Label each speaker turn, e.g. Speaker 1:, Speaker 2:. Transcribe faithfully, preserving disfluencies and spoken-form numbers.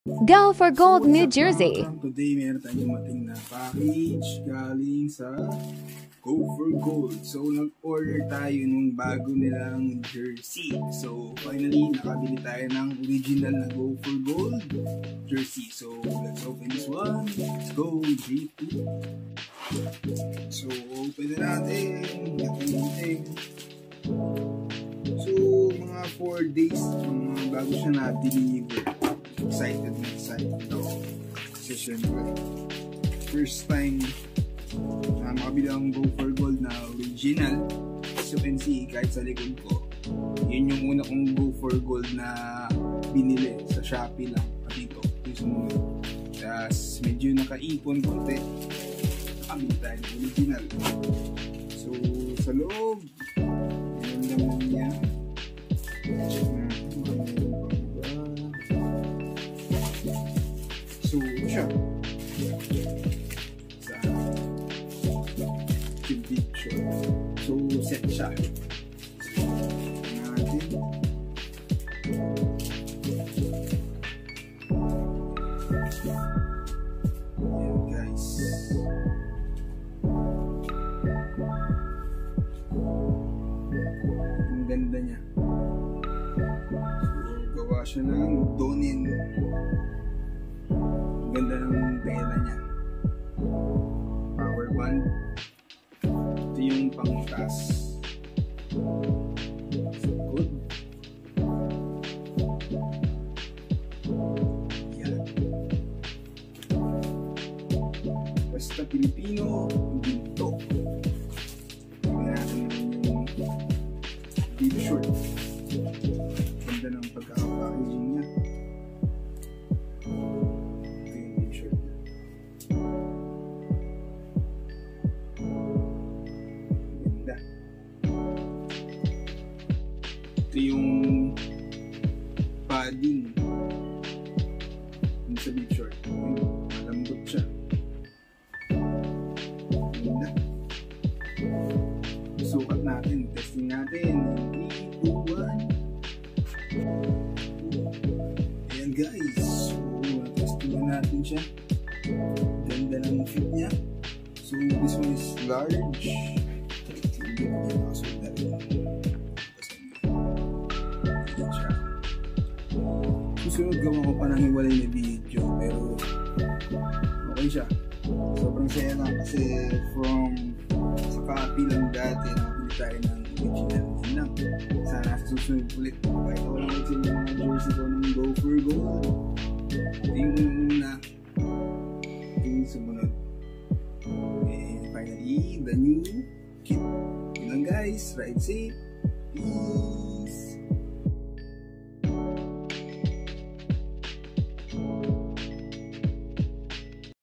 Speaker 1: Go for Gold, New Jersey.
Speaker 2: Today, meron tayong dumating na package galing sa Go for Gold. So, nag-order tayo nung bago nilang jersey. So, finally, nakabili tayo ng original na Go for Gold jersey. So, let's open this one. Let's go. three, two. So, open na natin. Natin. So, mga four days, mga bago siya na-deliver. Excited na excited ako. Kasi syempre, first time na makabili ang Go for Gold na original. As you can see, kahit sa likod ko, yun yung una kong Go for Gold na binili sa Shopee lang. At dito, yung sumunod. Tapos medyo nakaipon konti. Nakabili tayo ng original. So, sa loob, yun naman niya. Check natin kung ano yung pang-iba. So, siya. Sa picture. So, set siya. So, natin. Ayan, guys. Ang ganda niya. So, gawa siya ng Donin. Ganda ng tela niya. Power band. Ito yung pangtas. So good. Yan. Basta Pilipino, ginto. Tingnan natin yung deep short. Ganda ng pagkakapackaging niya. Ito yung padding sa big short. Malambot siya. Ganda. Sukat natin. Testing natin. three, two, one. Ayan guys. So, testing na natin siya. Ganda ng fit niya. So, this one is large. Hindi ko niya nakasuot na rin. Susunod gawa ko pa ng hiwalay na video, pero okay siya. Sobrang saya lang kasi from sa copy lang dati nakabili tayo ng original din lang. Sana sa susunod ulit kahit ako lang ulit yung mga jersey ko ng Go for Gold. Ito yung una, ito yung sumunod, and finally the new kit. Yun lang guys, ride safe, peace.